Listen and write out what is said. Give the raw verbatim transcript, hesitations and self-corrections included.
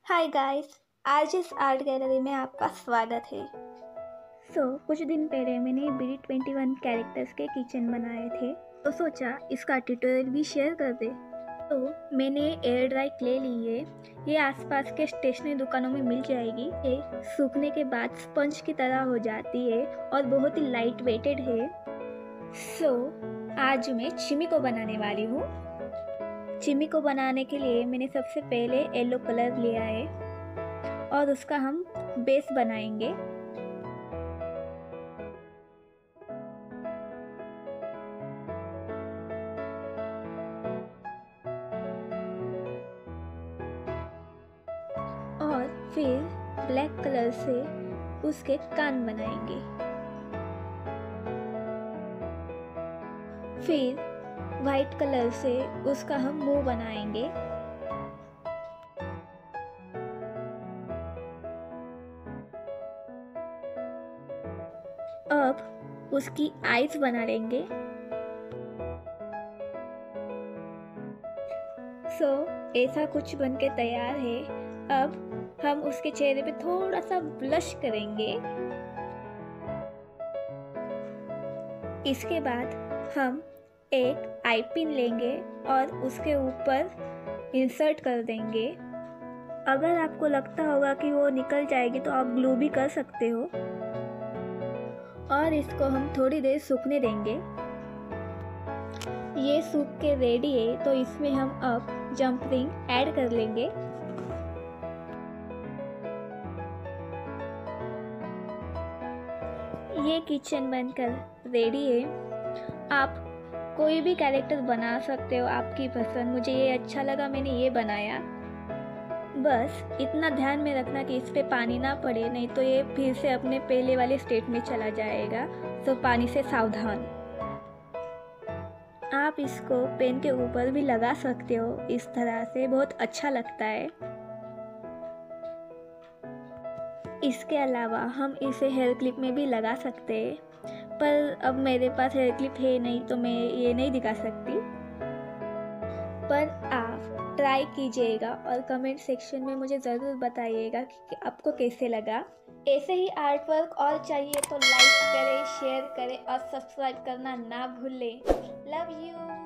Hi guys, आज इस art gallery में आपका स्वागत है। सो so, कुछ दिन पहले मैंने B D twenty one characters के किचन बनाए थे, तो सोचा इसका ट्यूटोरियल भी शेयर कर दे। तो मैंने एयर ड्राई क्ले ली है। ये आसपास के स्टेशनरी दुकानों में मिल जाएगी। ये सूखने के बाद स्पंज की तरह हो जाती है और बहुत ही लाइट वेटेड है। सो so, आज मैं चिमी को बनाने वाली हूँ। चिमी को बनाने के लिए मैंने सबसे पहले येलो कलर लिया है और उसका हम बेस बनाएंगे। और फिर ब्लैक कलर से उसके कान बनाएंगे। फिर वाइट कलर से उसका हम मुंह बनाएंगे। अब उसकी आईज बना लेंगे। सो so, ऐसा कुछ बनके तैयार है। अब हम उसके चेहरे पे थोड़ा सा ब्लश करेंगे। इसके बाद हम एक आई पिन लेंगे और उसके ऊपर इंसर्ट कर देंगे। अगर आपको लगता होगा कि वो निकल जाएगी तो आप ग्लू भी कर सकते हो। और इसको हम थोड़ी देर सूखने देंगे। ये सूख के रेडी है, तो इसमें हम अब जंप रिंग ऐड कर लेंगे। ये किचन बनकर रेडी है। आप कोई भी कैरेक्टर बना सकते हो आपकी पसंद। मुझे ये अच्छा लगा, मैंने ये बनाया। बस इतना ध्यान में रखना कि इस पे पानी ना पड़े, नहीं तो ये फिर से अपने पहले वाले स्टेट में चला जाएगा। तो पानी से सावधान। आप इसको पेन के ऊपर भी लगा सकते हो, इस तरह से बहुत अच्छा लगता है। इसके अलावा हम इसे हेयर क्लिप में भी लगा सकते हैं, पर अब मेरे पास हेयर क्लिप है नहीं, तो मैं ये नहीं दिखा सकती। पर आप ट्राई कीजिएगा और कमेंट सेक्शन में मुझे ज़रूर बताइएगा कि आपको कैसे लगा। ऐसे ही आर्ट वर्क और चाहिए तो लाइक करें, शेयर करें और सब्सक्राइब करना ना भूलें। Love you.